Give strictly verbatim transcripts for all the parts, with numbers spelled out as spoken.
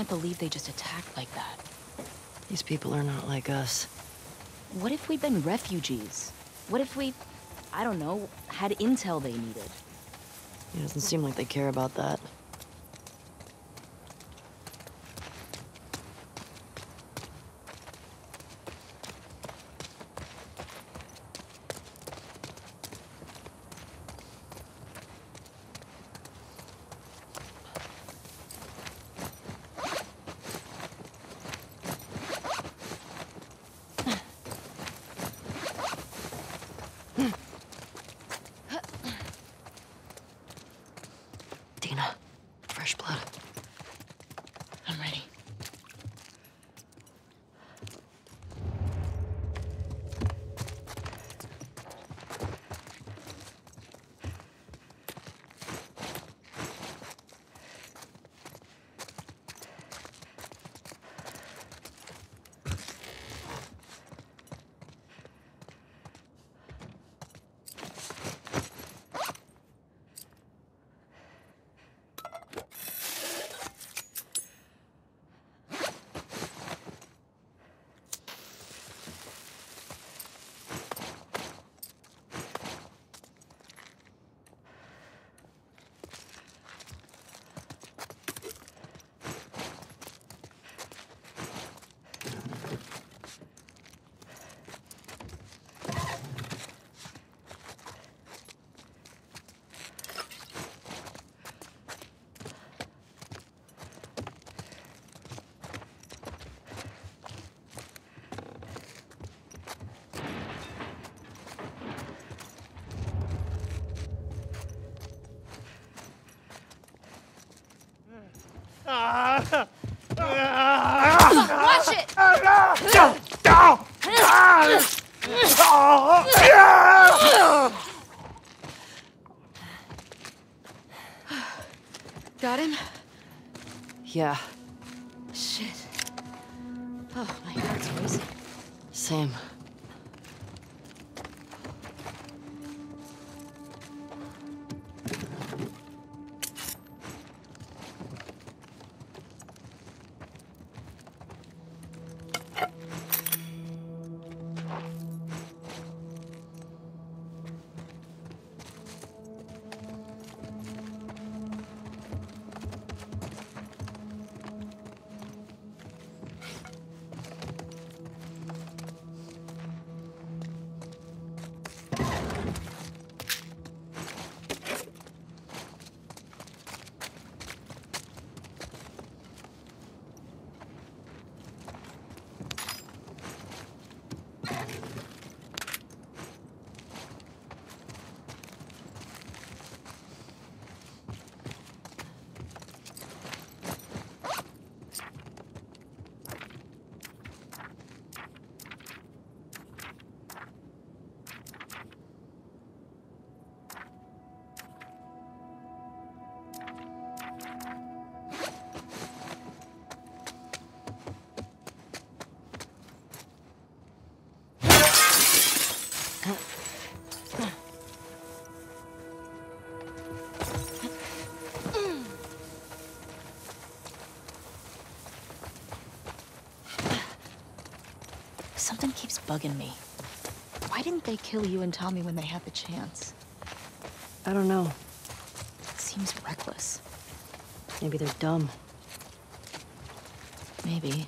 can't believe they just attacked like that. These people are not like us. What if we'd been refugees? What if we, I don't know, had intel they needed? It doesn't seem like they care about that. Dina, fresh blood. I'm ready. Watch it! Got him? Yeah, Shit. Oh, my heart's racing. same. Something keeps bugging me. Why didn't they kill you and Tommy when they had the chance? I don't know. It seems reckless. Maybe they're dumb. Maybe.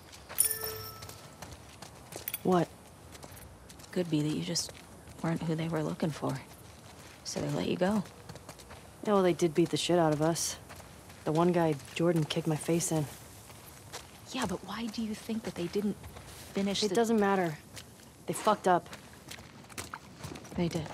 What? Could be that you just weren't who they were looking for. So they let you go. Yeah, well, they did beat the shit out of us. The one guy, Jordan, kicked my face in. Yeah, but why do you think that they didn't finish It the... doesn't matter. They fucked up. They did.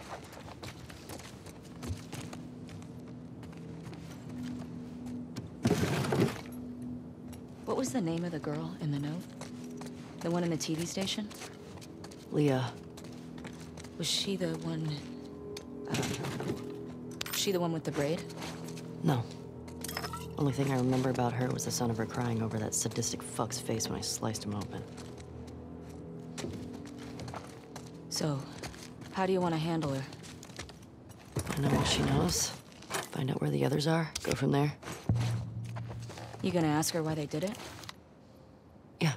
What was the name of the girl in the note? The one in the T V station? Leah. Was she the one... Uh, was she the one with the braid? No. Only thing I remember about her was the sound of her crying over that sadistic fuck's face when I sliced him open. So, how do you want to handle her? Find out what she knows. Find out where the others are. Go from there. You gonna ask her why they did it? Yeah.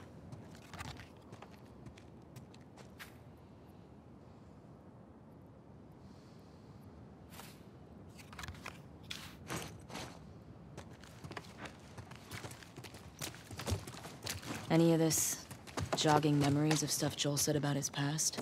Any of this jogging memories of stuff Joel said about his past?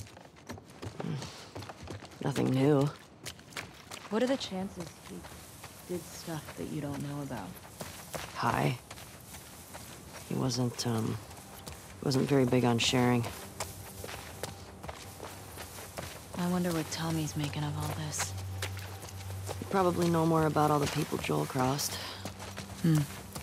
Nothing new. What are the chances he did stuff that you don't know about? High. He wasn't, um... He wasn't very big on sharing. I wonder what Tommy's making of all this. You probably know more about all the people Joel crossed. Hmm.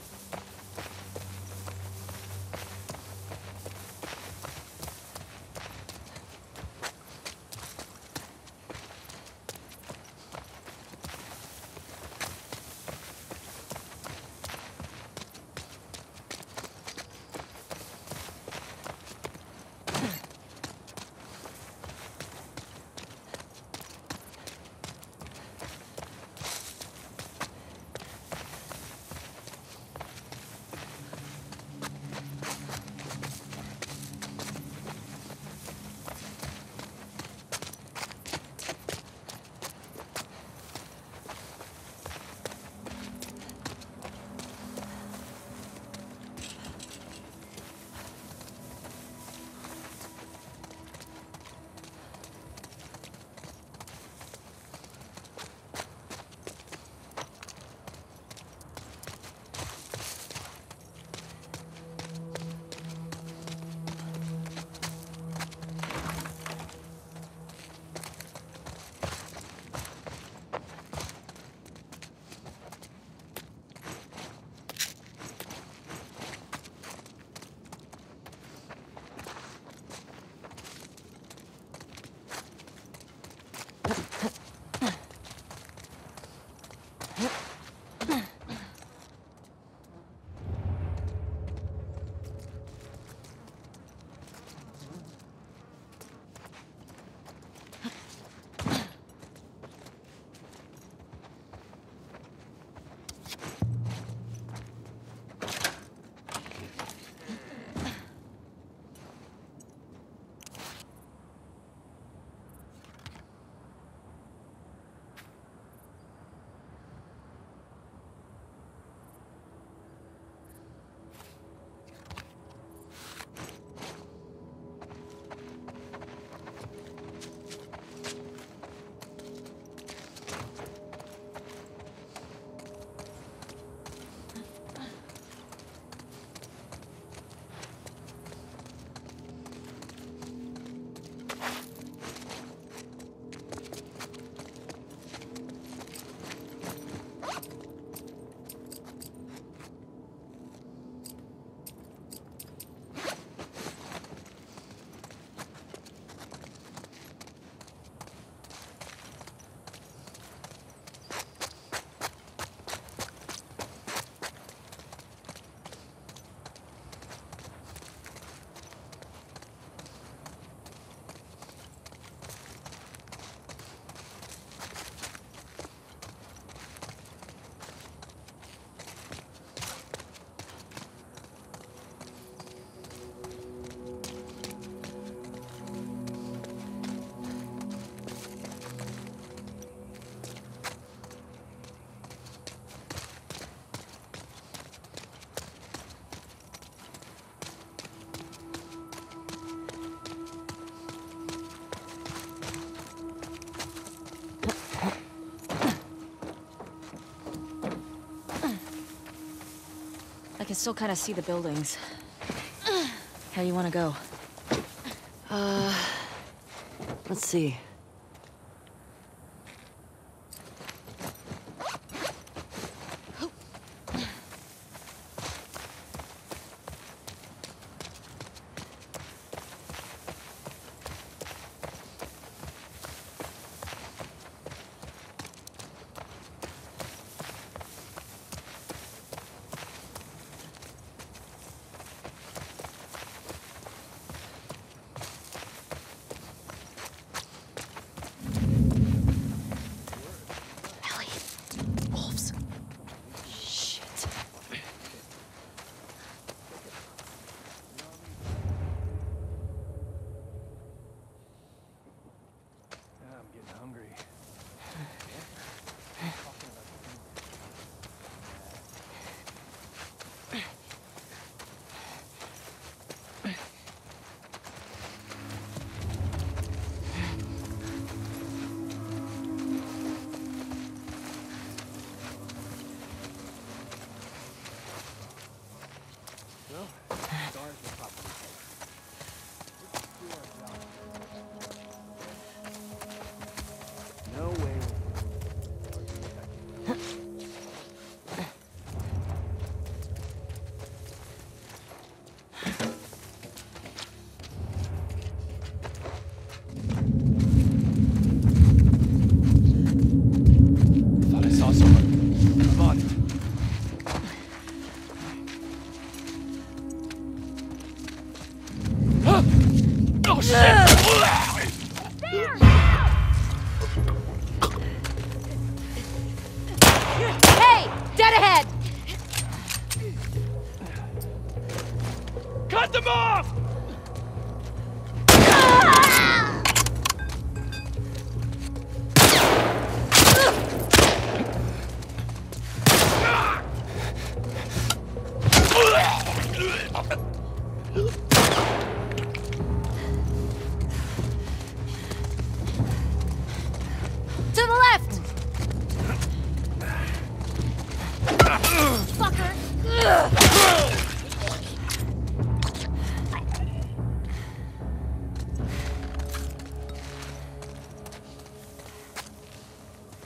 I can still kind of see the buildings. How you want to go? Uh... Let's see.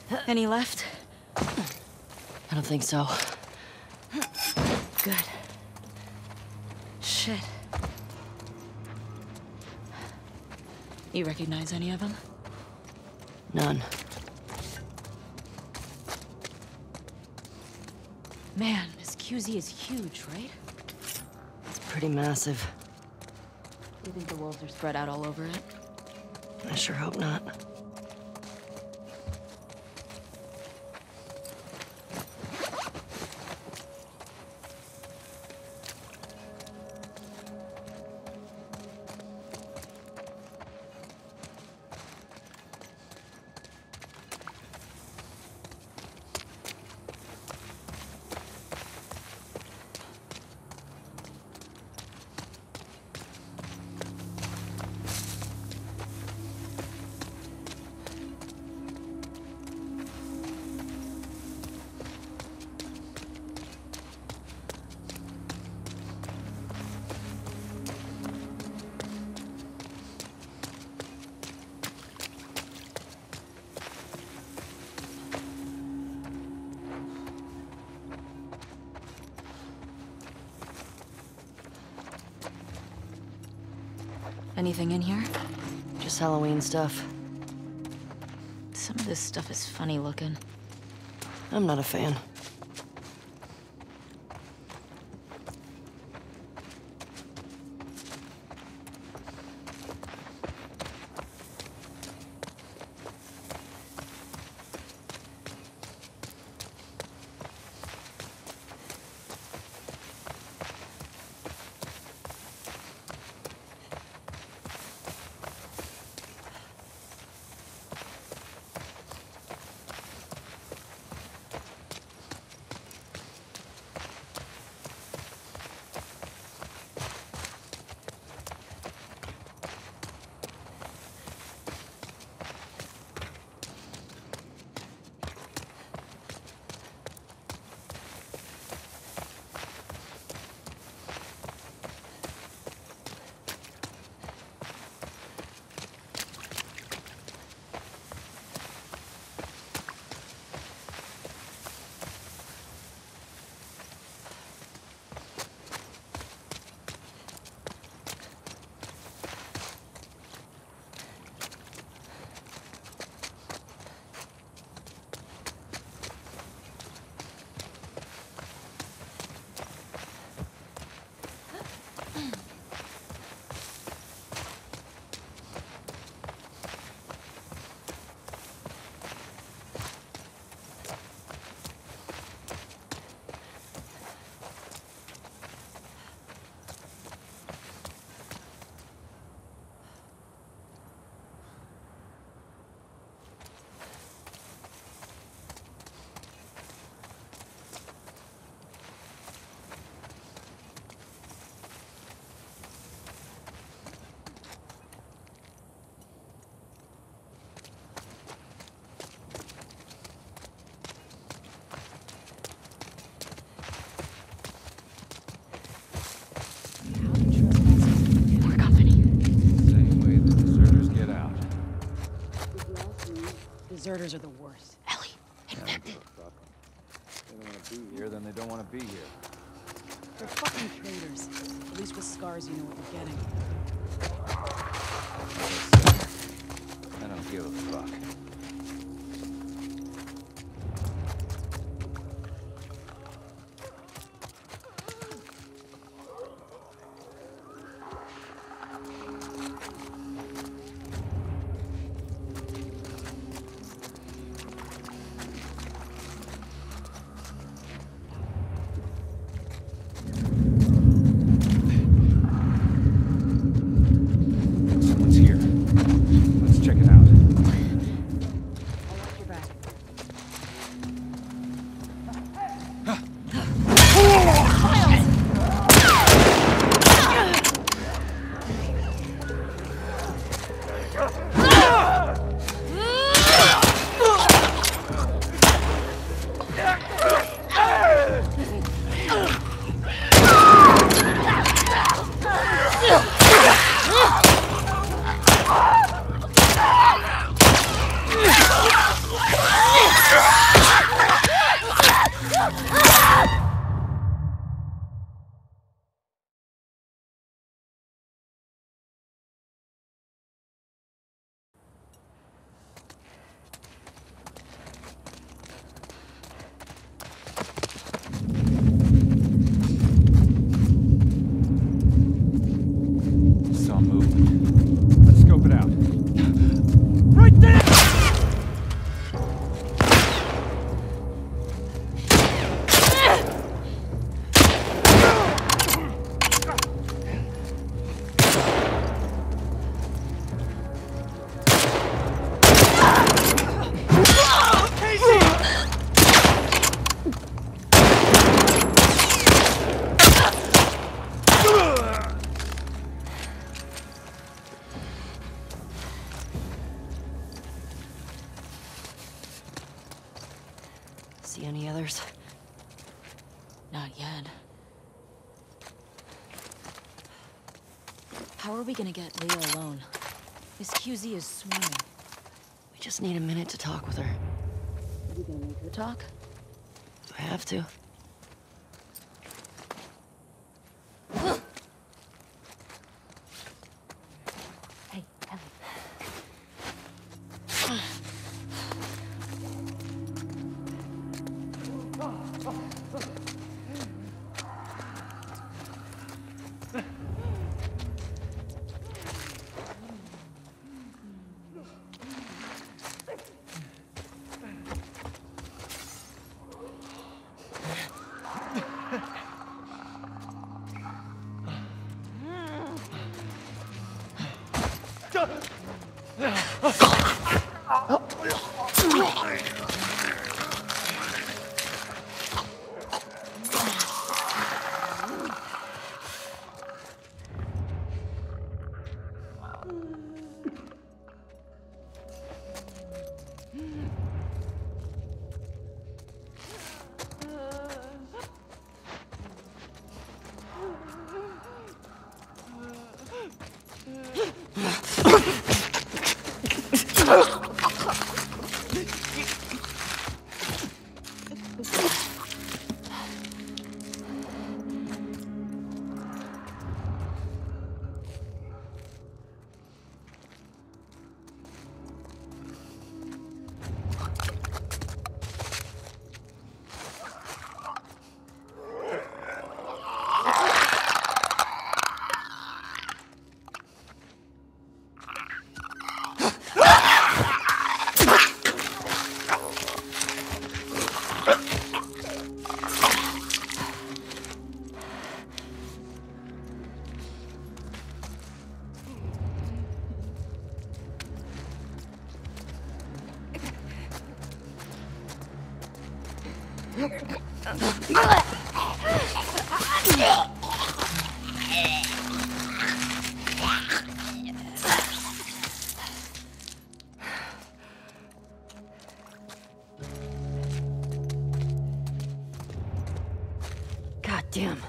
Any left? I don't think so. Good. Shit. You recognize any of them? None. Man, this Q Z is huge, right? It's pretty massive. Do you think the wolves are spread out all over it? I sure hope not. Anything in here? Just Halloween stuff. Some of this stuff is funny looking. I'm not a fan. Deserters are the worst. Ellie, infected. They don't want to be here, then they don't want to be here. They're fucking traitors. At least with scars, you know what you're getting. I don't give a fuck. Ah! See any others? Not yet. How are we gonna get Leah alone? This Q Z is swarming. We just need a minute to talk with her. Are we gonna make her talk? I have to. Hey, Ellie. God damn.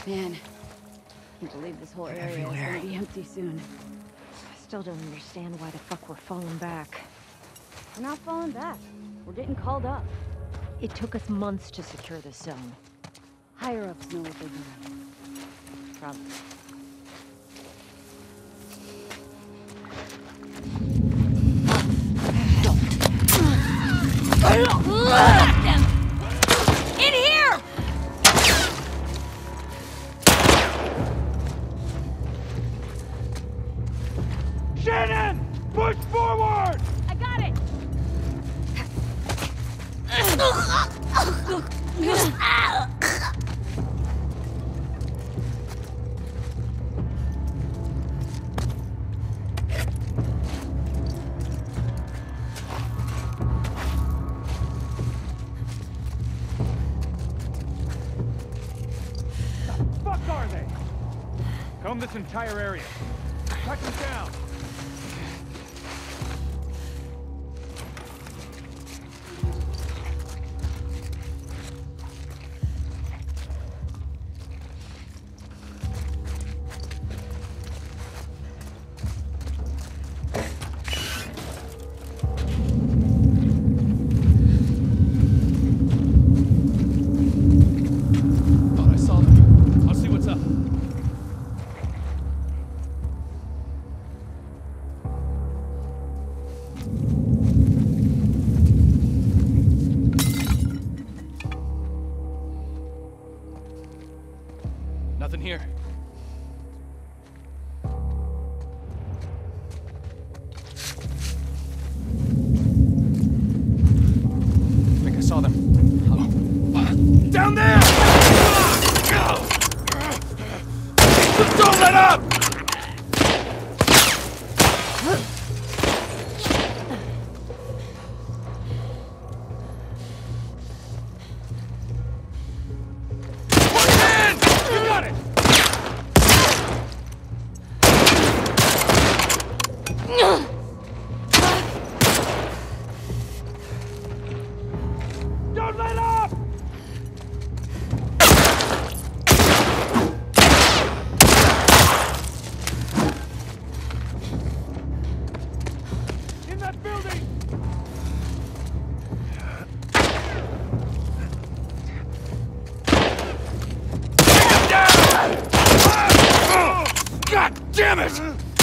Man, can't believe this whole area is gonna be empty soon. I still don't understand why the fuck we're falling back. We're not falling back. We're getting called up. It took us months to secure this zone. Higher-ups know what they're doing. Probably. In here! Shannon! Push forward! I got it! Fuck are they? Comb this entire area. Cut them down. Thought I saw them. I'll see what's up. Nothing here. I think I saw them. Hello? Down there! Don't let up! Put it in! You got it! Don't let up! In that building! God damn it!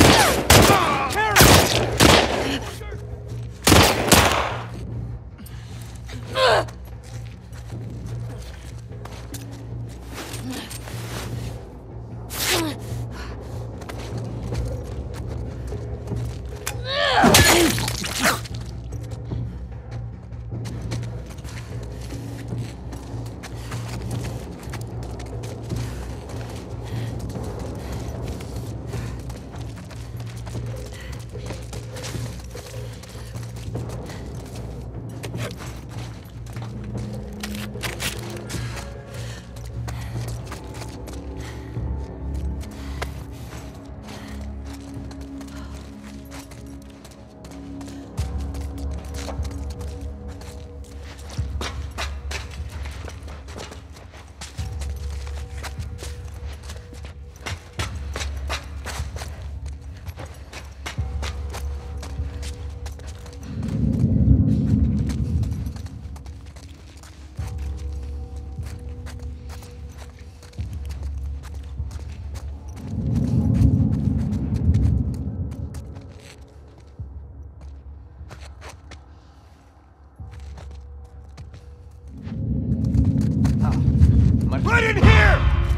Right in here!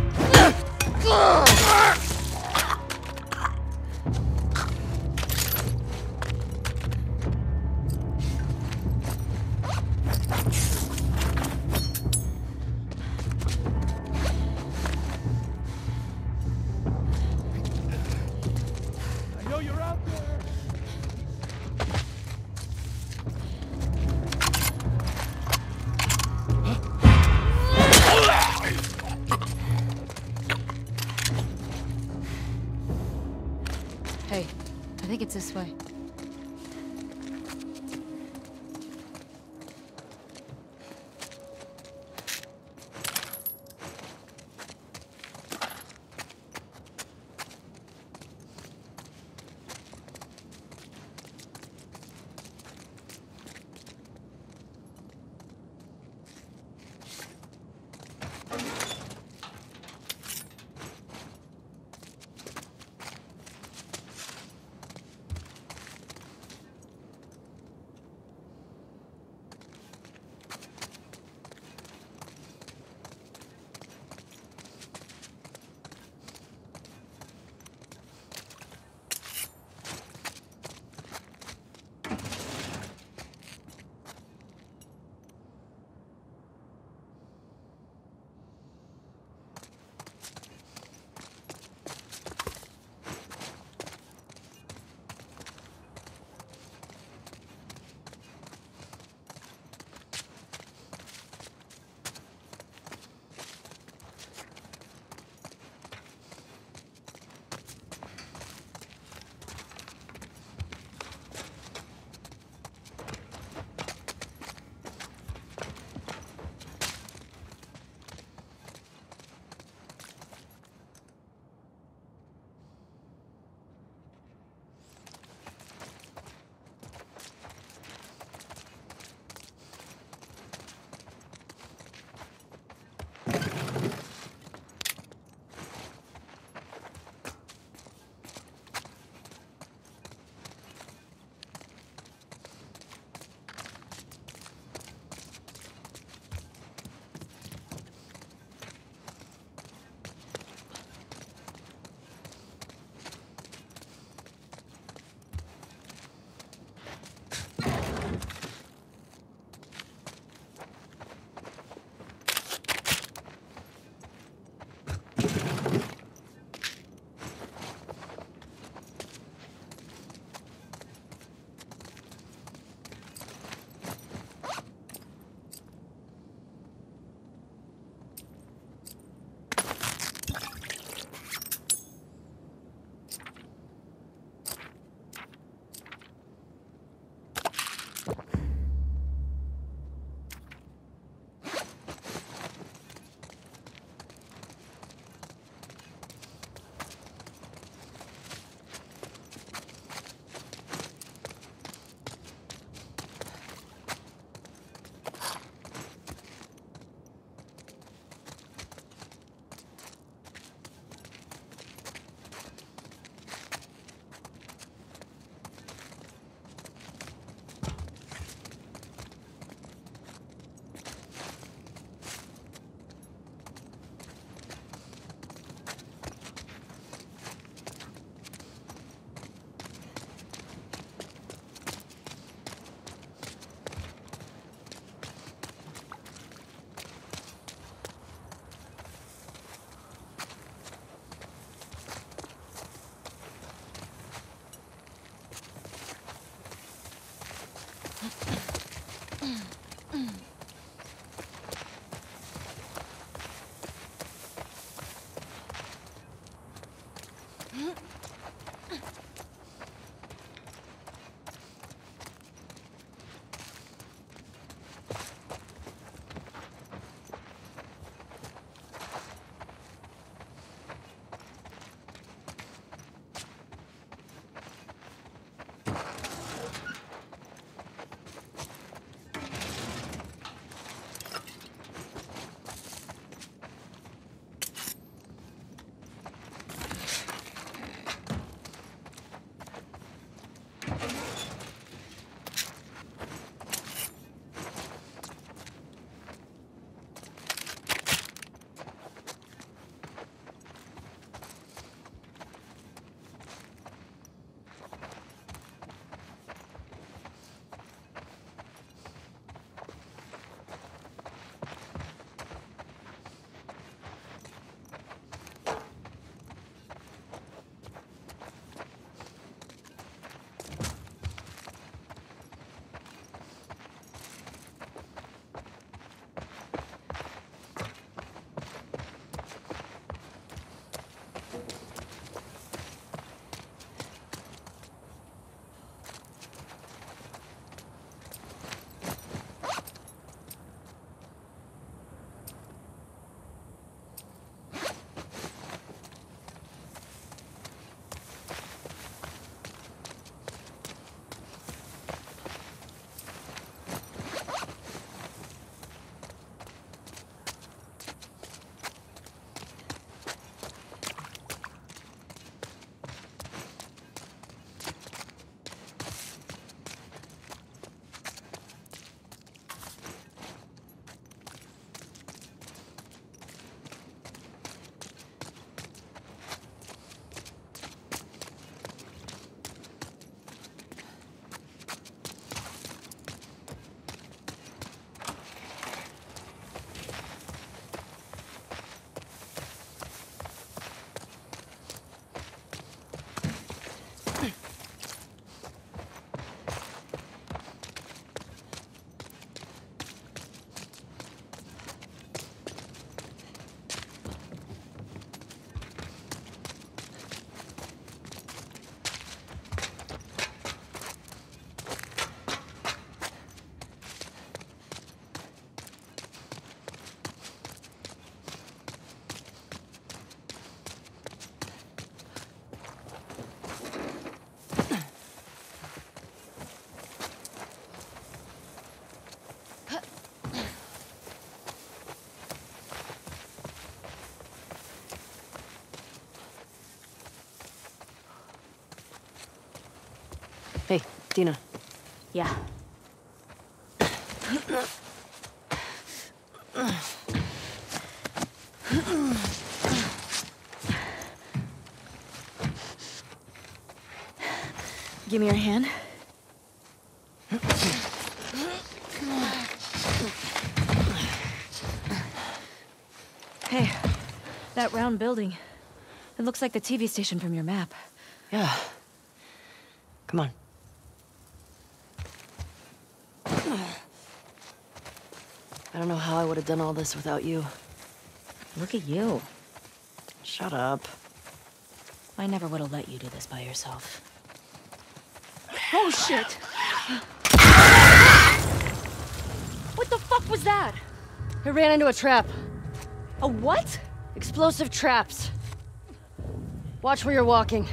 I know you're out there. Hey, I think it's this way. Hey, Dina. Yeah. Give me your hand. Hey, that round building. It looks like the T V station from your map. Yeah. Come on. I don't know how I would have done all this without you. Look at you. Shut up. I never would have let you do this by yourself. Oh, shit! What the fuck was that? I ran into a trap. A what? Explosive traps. Watch where you're walking.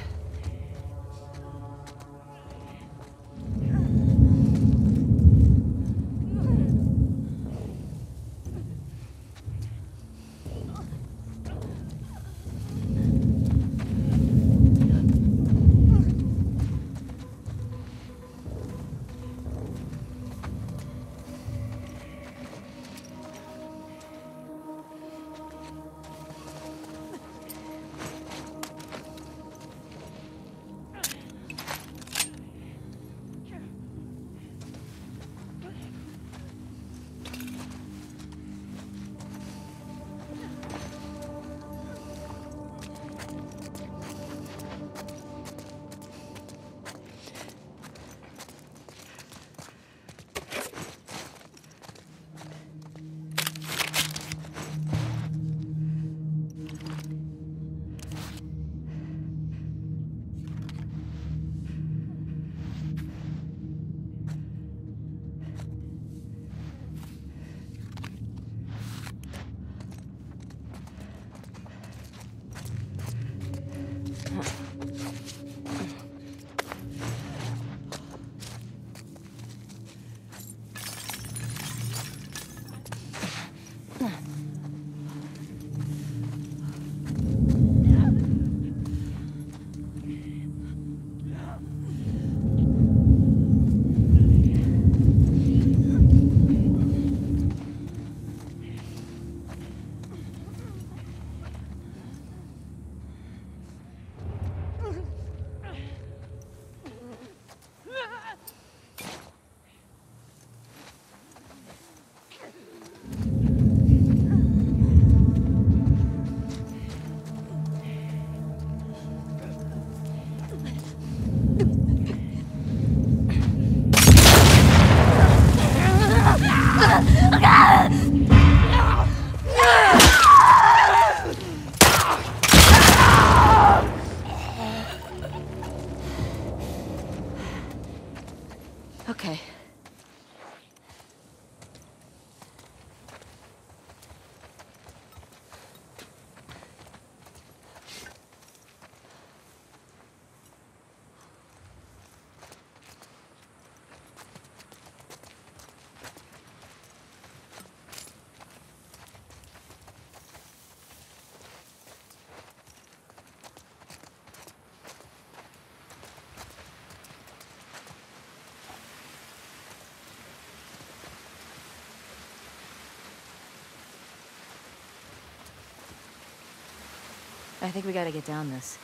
I think we gotta get down this.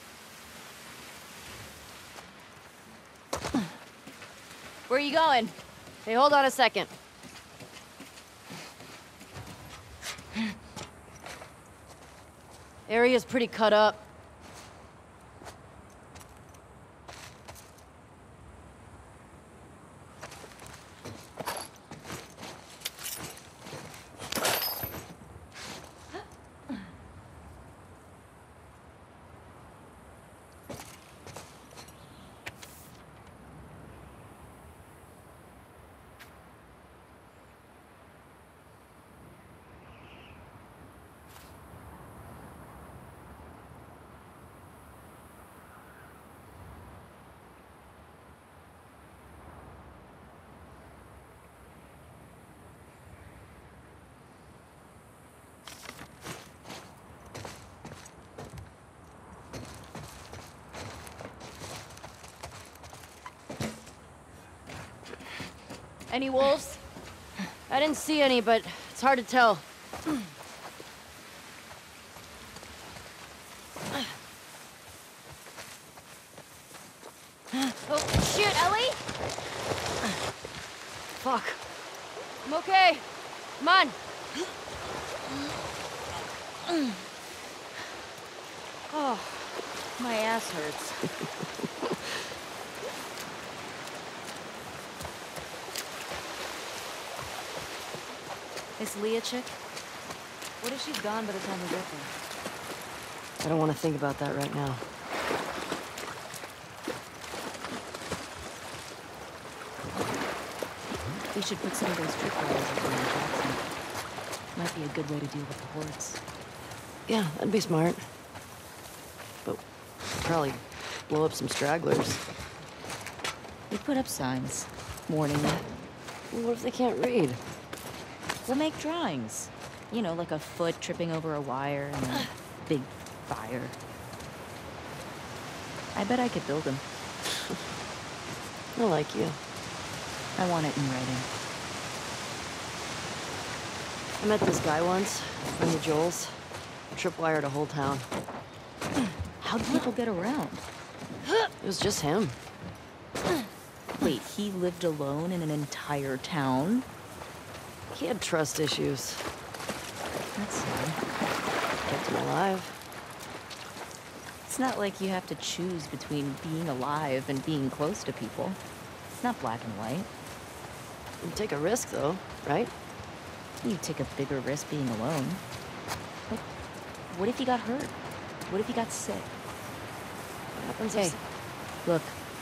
Where are you going? Hey, hold on a second. Area's pretty cut up. Any wolves? I didn't see any, but it's hard to tell. Oh, shit, Ellie! Fuck. I'm okay. Come on. Oh, my ass hurts. This Leah chick? What if she's gone by the time we get there? I don't want to think about that right now. We should put some of those tripwires up in Jackson. Might be a good way to deal with the hordes. Yeah, that'd be smart. But probably blow up some stragglers. We put up signs, warning them. Well, what if they can't read? We'll make drawings. You know, like a foot tripping over a wire and a big fire. I bet I could build them. I like you. I want it in writing. I met this guy once, friend of Joel's. Tripwired a whole town. How'd people get around? It was just him. Wait, he lived alone in an entire town? He had trust issues. That's sad. Kept him alive. It's not like you have to choose between being alive and being close to people. It's not black and white. You take a risk, though, right? You take a bigger risk being alone. But what if he got hurt? What if he got sick? What happens if... Hey, look.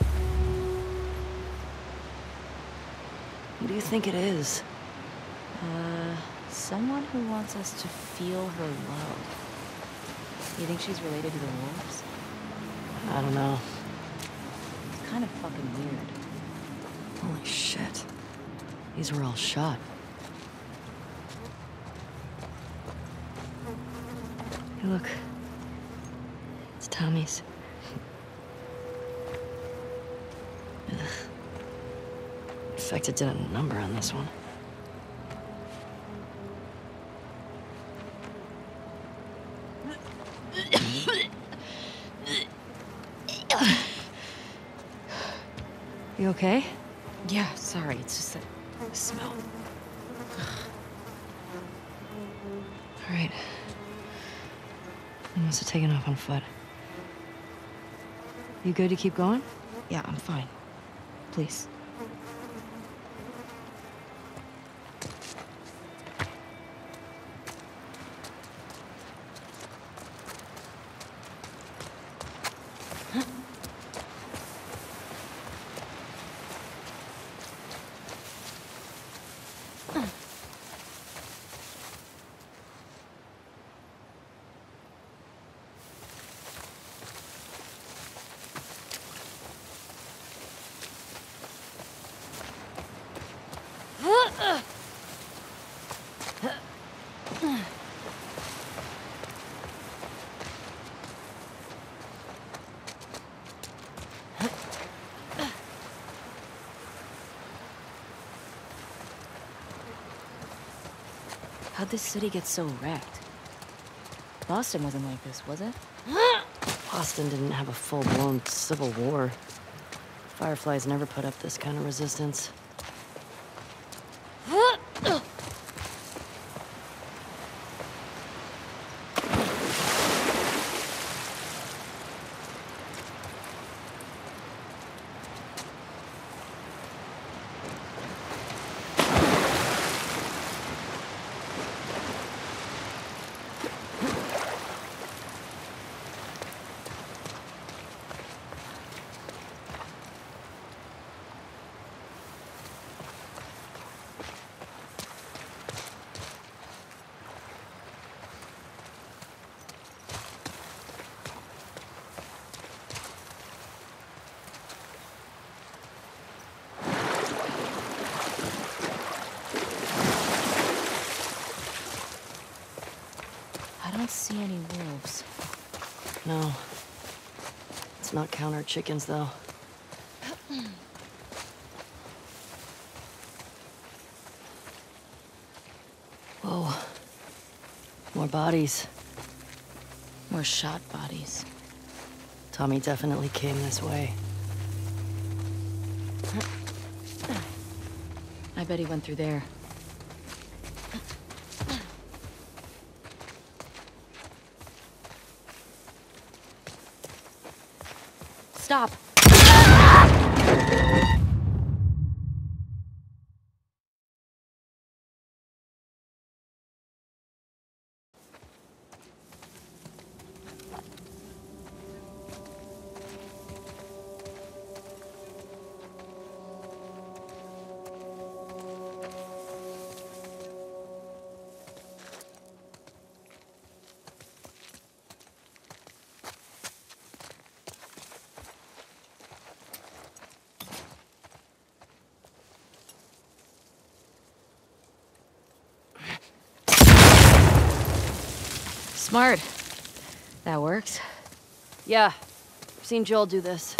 Who do you think it is? Uh, someone who wants us to feel her love. You think she's related to the wolves? I don't know. It's kind of fucking weird. Holy shit. These were all shot. Hey, look. It's Tommy's. Ugh. Infected did a number on this one. You okay? Yeah, sorry, it's just that smell. All right. You must have taken off on foot. You good to keep going? Yeah, I'm fine. Please. How'd this city get so wrecked? Boston wasn't like this, was it? Boston didn't have a full-blown civil war. Fireflies never put up this kind of resistance. I don't see any wolves. No. Let's not count our chickens, though. Whoa. More bodies. More shot bodies. Tommy definitely came this way. I bet he went through there. Stop! Smart. That works. Yeah. I've seen Joel do this.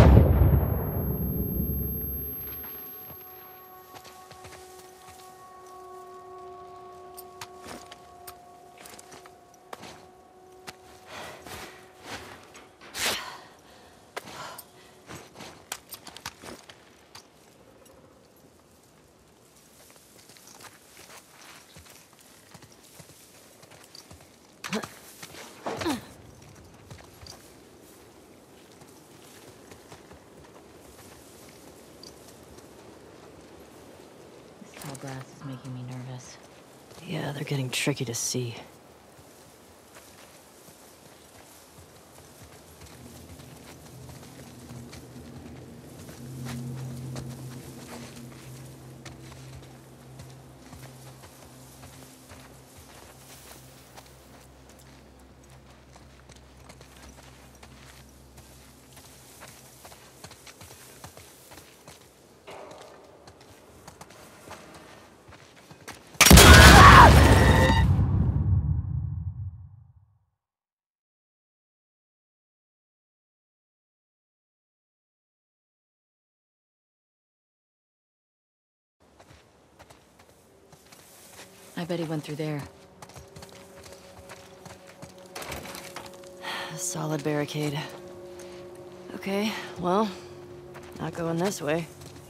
Tall grass is making me nervous. Yeah, they're getting tricky to see. I bet he went through there. A solid barricade. Okay, well, not going this way.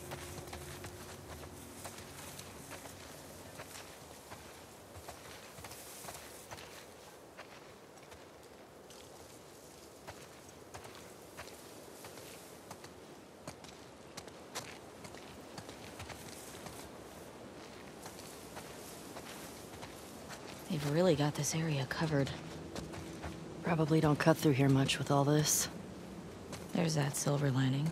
They've really got this area covered. Probably don't cut through here much with all this. There's that silver lining.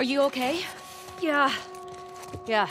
Are you okay? Yeah. Yeah.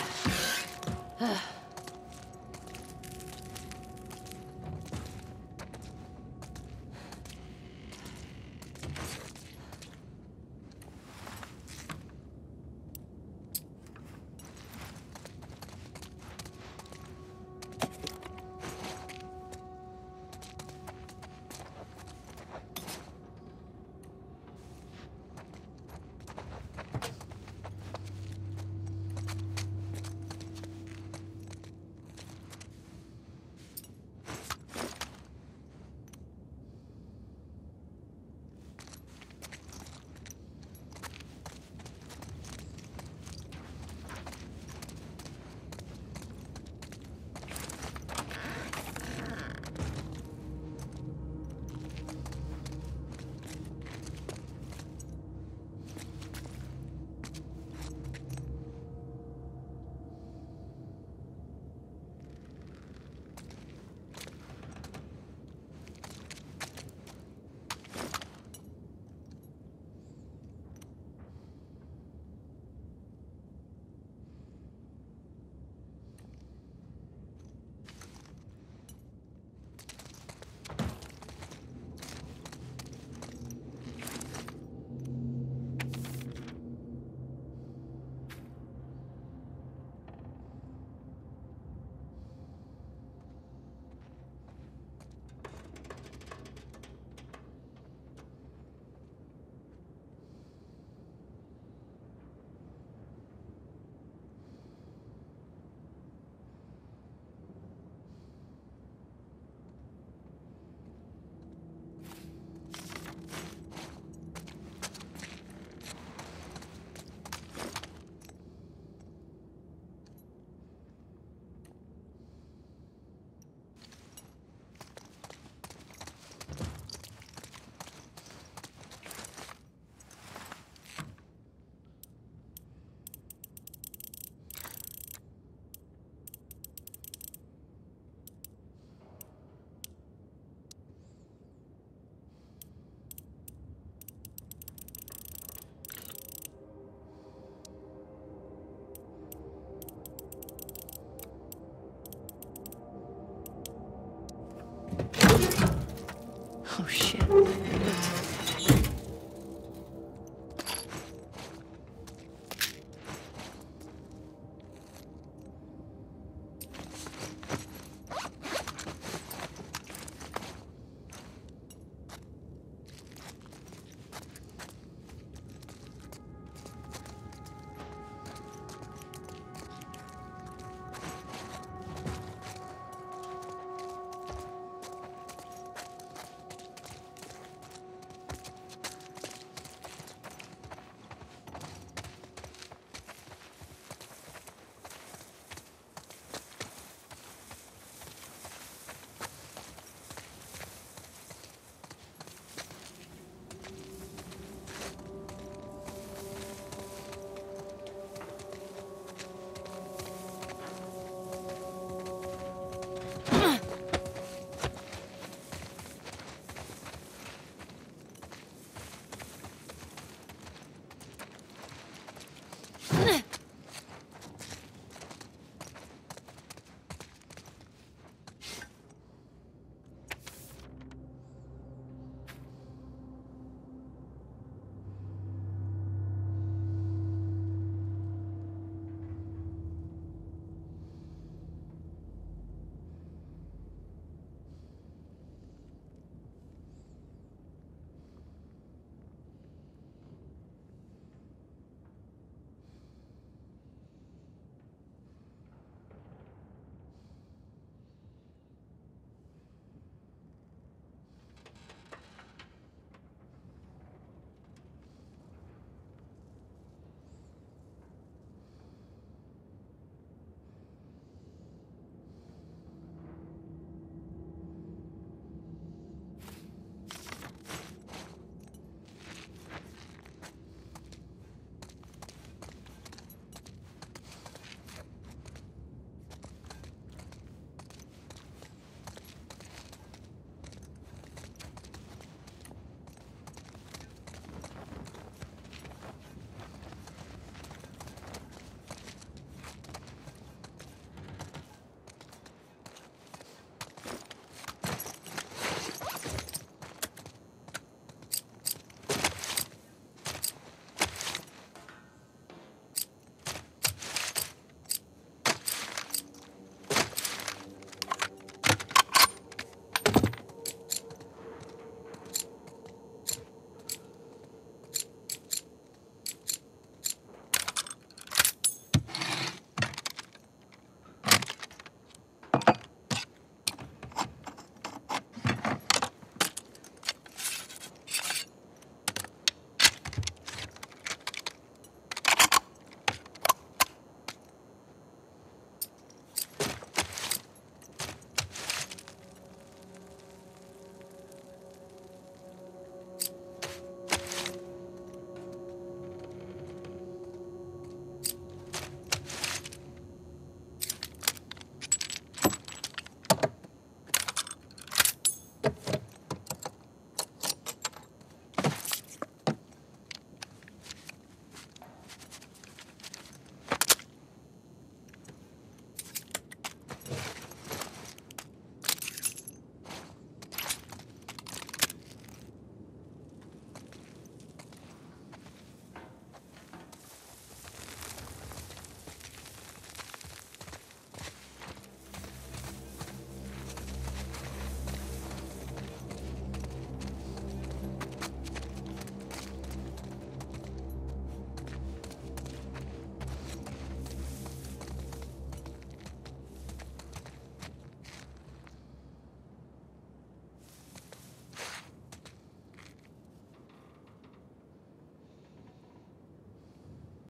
Oh, shit.